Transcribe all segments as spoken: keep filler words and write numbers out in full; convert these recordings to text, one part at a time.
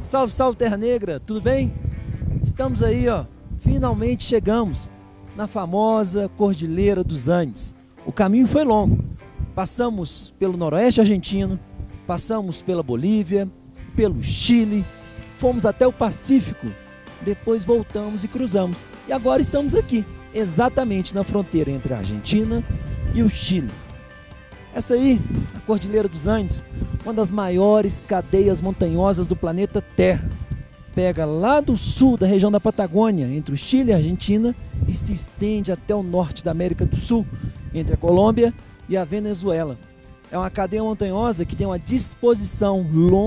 Salve, salve Terra Negra, tudo bem? Estamos aí, ó, finalmente chegamos na famosa Cordilheira dos Andes. O caminho foi longo, passamos pelo noroeste argentino, passamos pela Bolívia, pelo Chile, fomos até o Pacífico, depois voltamos e cruzamos. E agora estamos aqui, exatamente na fronteira entre a Argentina e o Chile. Essa aí, a Cordilheira dos Andes, uma das maiores cadeias montanhosas do planeta Terra. Pega lá do sul da região da Patagônia, entre o Chile e a Argentina, e se estende até o norte da América do Sul, entre a Colômbia e a Venezuela. É uma cadeia montanhosa que tem uma disposição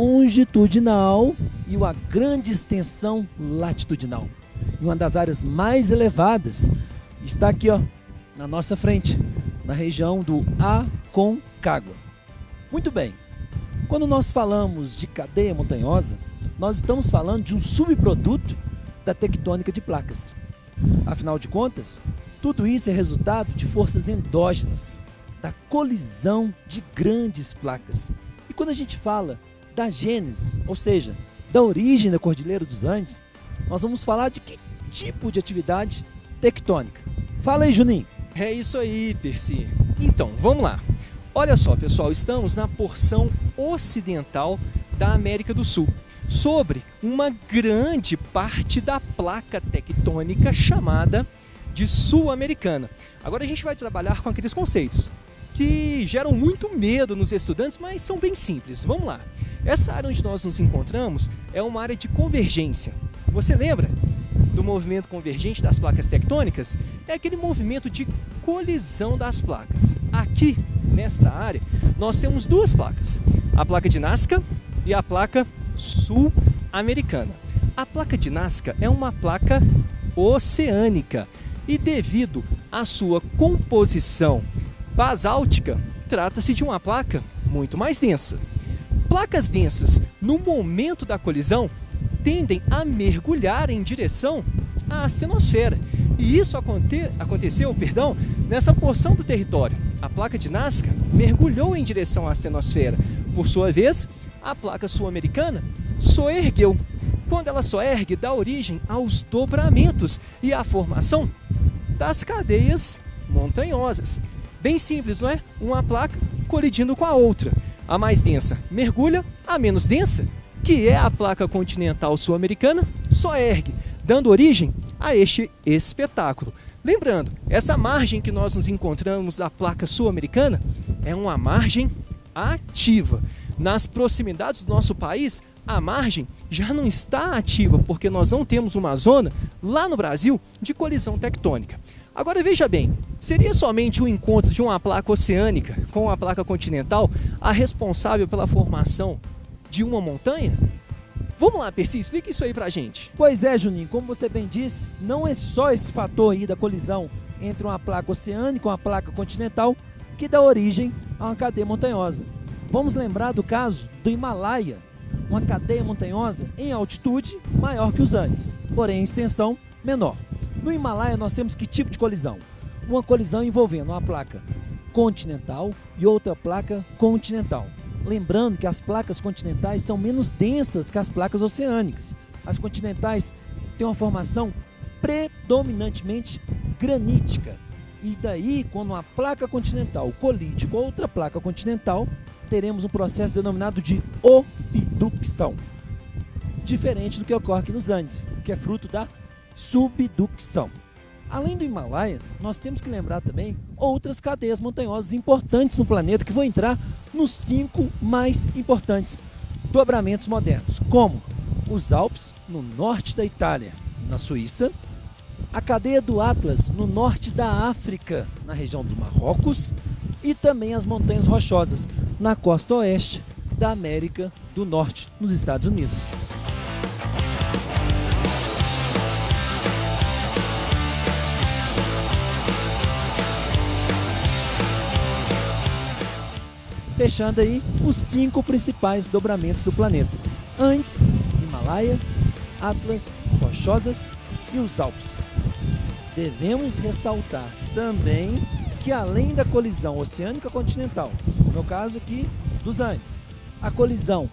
longitudinal e uma grande extensão latitudinal. E uma das áreas mais elevadas está aqui, ó, na nossa frente, na região do Aconcagua. Muito bem, quando nós falamos de cadeia montanhosa, nós estamos falando de um subproduto da tectônica de placas. Afinal de contas, tudo isso é resultado de forças endógenas, da colisão de grandes placas. E quando a gente fala da gênese, ou seja, da origem da Cordilheira dos Andes, nós vamos falar de que tipo de atividade tectônica. Fala aí, Juninho. É isso aí, Percy. Então, vamos lá. Olha só, pessoal, estamos na porção ocidental da América do Sul, sobre uma grande parte da placa tectônica chamada de Sul-Americana. Agora a gente vai trabalhar com aqueles conceitos que geram muito medo nos estudantes, mas são bem simples. Vamos lá. Essa área onde nós nos encontramos é uma área de convergência. Você lembra do movimento convergente das placas tectônicas? É aquele movimento de colisão das placas. Aqui, nesta área, nós temos duas placas, a placa de Nazca e a placa sul-americana. A placa de Nazca é uma placa oceânica e, devido à sua composição basáltica, trata-se de uma placa muito mais densa. Placas densas, no momento da colisão, tendem a mergulhar em direção à astenosfera. E isso aconte aconteceu perdão, nessa porção do território. A placa de Nazca mergulhou em direção à astenosfera. Por sua vez, a placa sul-americana soergueu. Quando ela soergue, dá origem aos dobramentos e à formação das cadeias montanhosas. Bem simples, não é? Uma placa colidindo com a outra. A mais densa mergulha, a menos densa, que é a placa continental sul-americana, soergue, dando origem a este espetáculo. Lembrando, essa margem que nós nos encontramos da placa sul-americana é uma margem ativa. Nas proximidades do nosso país, a margem já não está ativa, porque nós não temos uma zona lá no Brasil de colisão tectônica. Agora veja bem, seria somente o encontro de uma placa oceânica com a placa continental a responsável pela formação de uma montanha? Vamos lá, Percy, explica isso aí pra gente. Pois é, Juninho, como você bem disse, não é só esse fator aí da colisão entre uma placa oceânica e uma placa continental que dá origem a uma cadeia montanhosa. Vamos lembrar do caso do Himalaia, uma cadeia montanhosa em altitude maior que os Andes, porém em extensão menor. No Himalaia nós temos que tipo de colisão? Uma colisão envolvendo uma placa continental e outra placa continental. Lembrando que as placas continentais são menos densas que as placas oceânicas. As continentais têm uma formação predominantemente granítica. E daí, quando uma placa continental colide com outra placa continental, teremos um processo denominado de obducção. Diferente do que ocorre aqui nos Andes, que é fruto da subducção. Além do Himalaia, nós temos que lembrar também outras cadeias montanhosas importantes no planeta que vão entrar nos cinco mais importantes dobramentos modernos, como os Alpes, no norte da Itália, na Suíça, a cadeia do Atlas, no norte da África, na região do Marrocos, e também as montanhas rochosas, na costa oeste da América do Norte, nos Estados Unidos. Fechando aí os cinco principais dobramentos do planeta: Andes, Himalaia, Atlas, Rochosas e os Alpes. Devemos ressaltar também que, além da colisão oceânica continental, no caso aqui dos Andes, a colisão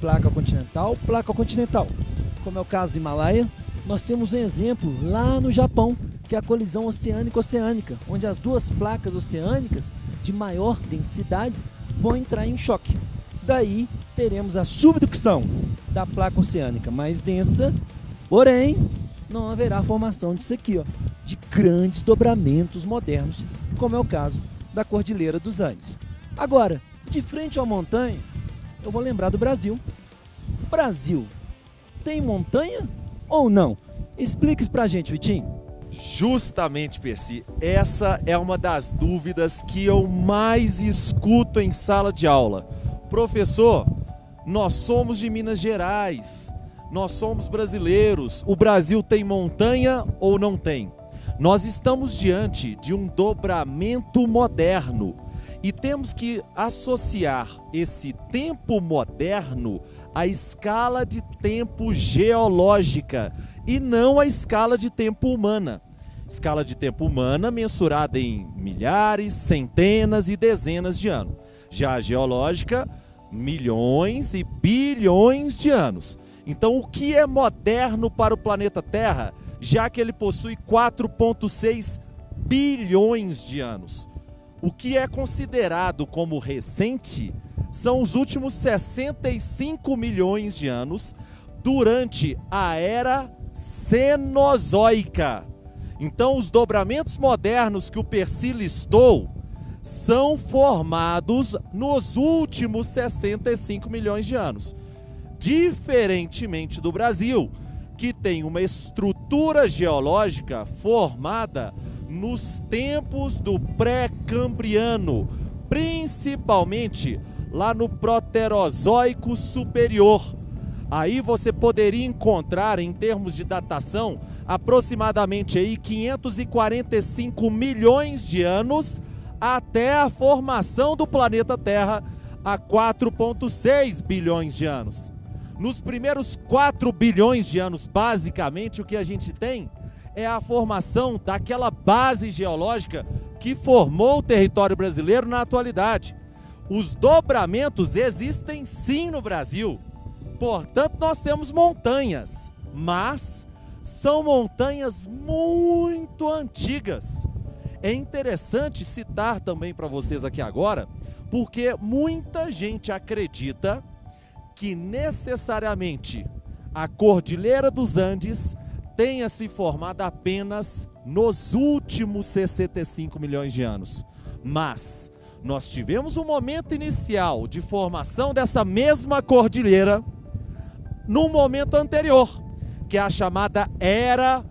placa continental, placa continental. Como é o caso do Himalaia, nós temos um exemplo lá no Japão, que é a colisão oceânico-oceânica, onde as duas placas oceânicas de maior densidade vão entrar em choque. Daí teremos a subducção da placa oceânica mais densa, porém não haverá formação disso aqui, ó, de grandes dobramentos modernos, como é o caso da Cordilheira dos Andes. Agora, de frente à montanha, eu vou lembrar do Brasil. Brasil tem montanha ou não? Explique isso pra gente, Vitinho. Justamente, Percy, essa é uma das dúvidas que eu mais escuto em sala de aula. Professor, nós somos de Minas Gerais, nós somos brasileiros, o Brasil tem montanha ou não tem? Nós estamos diante de um dobramento moderno e temos que associar esse tempo moderno à escala de tempo geológica e não à escala de tempo humana. Escala de tempo humana mensurada em milhares, centenas e dezenas de anos. Já a geológica, milhões e bilhões de anos. Então, o que é moderno para o planeta Terra, já que ele possui quatro vírgula seis bilhões de anos? O que é considerado como recente são os últimos sessenta e cinco milhões de anos durante a Era Cenozoica. Então, os dobramentos modernos que o Percy listou são formados nos últimos sessenta e cinco milhões de anos. Diferentemente do Brasil, que tem uma estrutura geológica formada nos tempos do pré-cambriano, principalmente lá no Proterozoico superior. Aí você poderia encontrar, em termos de datação, aproximadamente aí quinhentos e quarenta e cinco milhões de anos até a formação do planeta Terra há quatro vírgula seis bilhões de anos. Nos primeiros quatro bilhões de anos, basicamente, o que a gente tem é a formação daquela base geológica que formou o território brasileiro na atualidade. Os dobramentos existem sim no Brasil. Portanto, nós temos montanhas, mas são montanhas muito antigas. É interessante citar também para vocês aqui agora, porque muita gente acredita que necessariamente a Cordilheira dos Andes tenha se formado apenas nos últimos sessenta e cinco milhões de anos. Mas nós tivemos um momento inicial de formação dessa mesma cordilheira num momento anterior, que é a chamada Era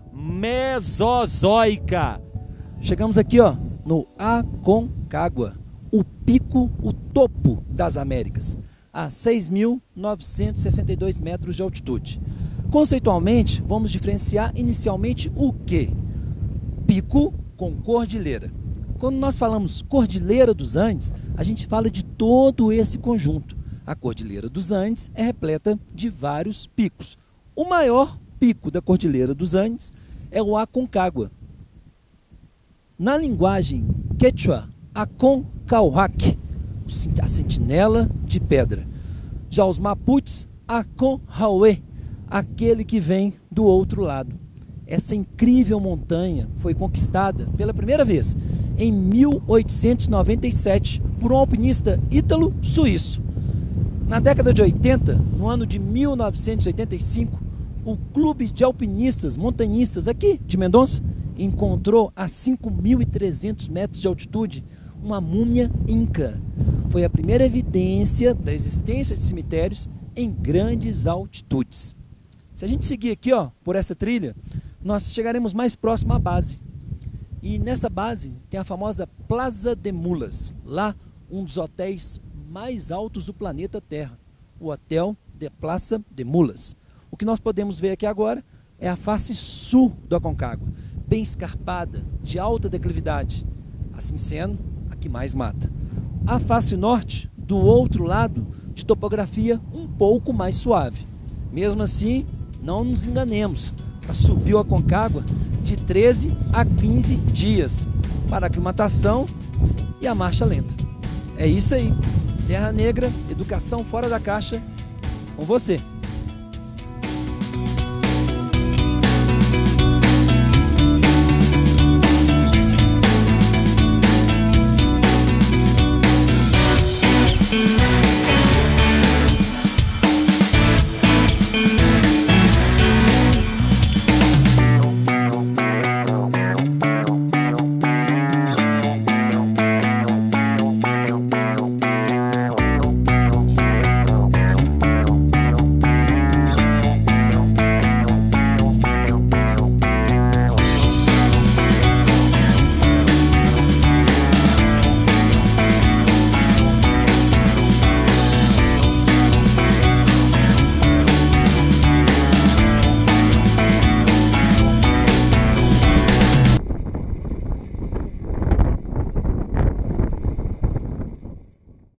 Mesozoica. Chegamos aqui, ó, no Aconcagua, o pico, o topo das Américas, a seis mil novecentos e sessenta e dois metros de altitude. Conceitualmente, vamos diferenciar inicialmente o quê? Pico com cordilheira. Quando nós falamos Cordilheira dos Andes, a gente fala de todo esse conjunto. A Cordilheira dos Andes é repleta de vários picos. O maior pico da Cordilheira dos Andes é o Aconcagua. Na linguagem quechua, Aconcauhac, a sentinela de pedra. Já os mapuches, Aconhauê, aquele que vem do outro lado. Essa incrível montanha foi conquistada pela primeira vez em mil oitocentos e noventa e sete por um alpinista ítalo-suíço. Na década de oitenta, no ano de mil novecentos e oitenta e cinco, o Clube de Alpinistas Montanhistas aqui de Mendonça encontrou a cinco mil e trezentos metros de altitude uma múmia inca. Foi a primeira evidência da existência de cemitérios em grandes altitudes. Se a gente seguir aqui, ó, por essa trilha, nós chegaremos mais próximo à base. E nessa base tem a famosa Plaza de Mulas, lá um dos hotéis mais altos do planeta Terra, o Hotel de Plaza de Mulas. O que nós podemos ver aqui agora é a face sul do Aconcagua, bem escarpada, de alta declividade, assim sendo a que mais mata. A face norte, do outro lado, de topografia um pouco mais suave. Mesmo assim, não nos enganemos, para subir o Aconcagua de treze a quinze dias, para a aclimatação e a marcha lenta. É isso aí, Terra Negra, educação fora da caixa, com você.